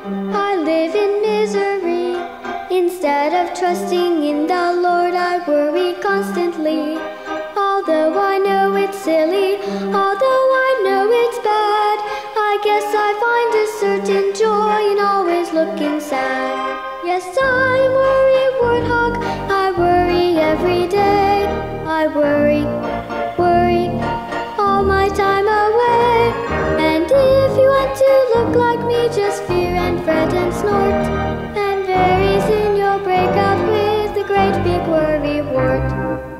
I live in misery. Instead of trusting in the Lord, I worry constantly. Although I know it's silly, although I know it's bad, I guess I find a certain joy in always looking sad. Yes, I worry, Warthog, I worry every day. I worry, worry all my time away. And if you want to look like me, just fear and fret and snort, and very soon you'll break out with a great big worry wart.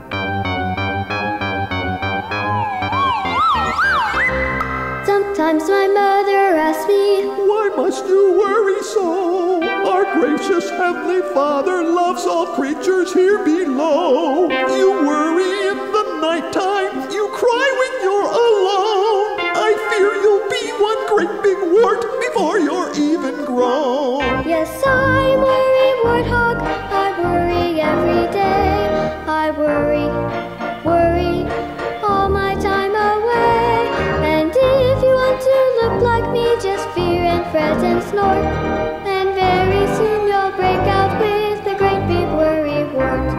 Sometimes my mother asks me, why must you worry so? Our gracious Heavenly Father loves all creatures here below. You worry in the nighttime, you cry when you're alone. I fear you'll be one great big wart before you're even grown. Yes, I worry, Warthog, I worry every day. I worry, worry all my time away. And if you want to look like me, just fear and fret and snort, and very soon you'll break out with a great big worry wart.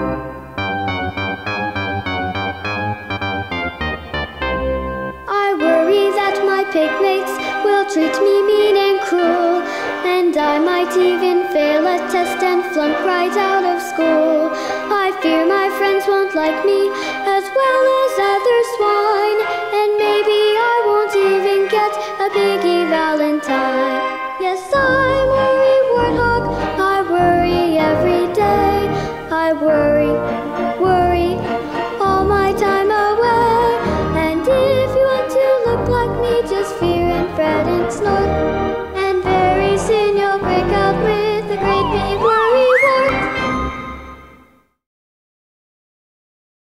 I worry that my pigmates will treat me mean and cruel, and I might even fail a test and flunk right out of school. I fear my friends won't like me as well as other swine, and maybe I won't even get a piggy valentine. Yes, I worry, Warthog, I worry every day. I worry, worry all my time away. And if you want to look like me, just fear and fret and snort,